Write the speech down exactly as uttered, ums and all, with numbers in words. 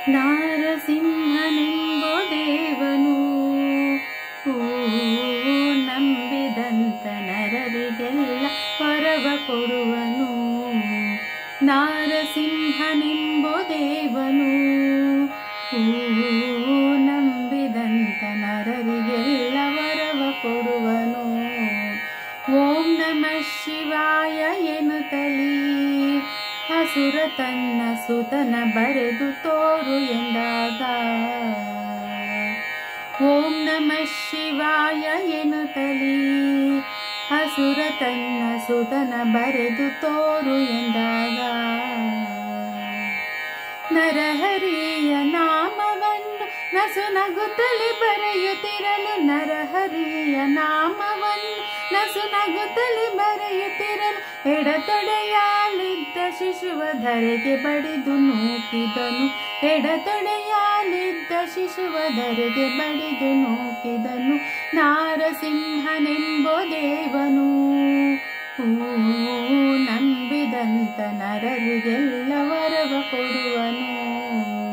ನಾರಸಿಂಹನೆಂಬೋ ದೇವನು ನಂಬಿದಂತ ನರರಿಗೆಲ್ಲ ವರವ ಕೊಡುವನು. ನಾರಸಿಂಹನೆಂಬೋ ದೇವನು ನಂಬಿದಂತ ನರರಿಗೆಲ್ಲ ವರವ ಕೊಡುವನು. ಓಂ ನಮಃ ಶಿವಾಯ ಎನ್ನುತ್ತಲೀ ಅಸುರ ತನ್ನ ಸುತನ ಬರೆದು ತೋರು ಎಂದಾಗ. ಓಂ ನಮಃ ಶಿವಾಯ ಎನ್ನುತ್ತಲೀ ಅಸುರ ತನ್ನ ಸುತನ ಬರೆದು ತೋರು ಎಂದಾಗ. ನರಹರಿಯ ನಾಮವನ್ನು ನಸು ನಗುತ್ತಲೇ ಬರೆಯುತ್ತಿರಲು, ನರಹರಿಯ ನಾಮವನ್ನು ನಸು ನಗುತ್ತಲೇ ಬರೆಯುತ್ತಿರಲು ಎಡತೊಡೆಯಾಲಿದ್ದ ಶಿಶುವ ಧರೆಗೆ ಬಡಿದು ನೂಕಿದನು. ಎಡತೊಡೆಯಾಲಿದ್ದ ಶಿಶುವ ಧರೆಗೆ ಬಡಿದು ನೂಕಿದನು. ನಾರಸಿಂಹನೆಂಬೋ ದೇವನು ನಂಬಿದಂತ ನರರಿಗೆಲ್ಲ ವರವ ಕೊಡುವನು.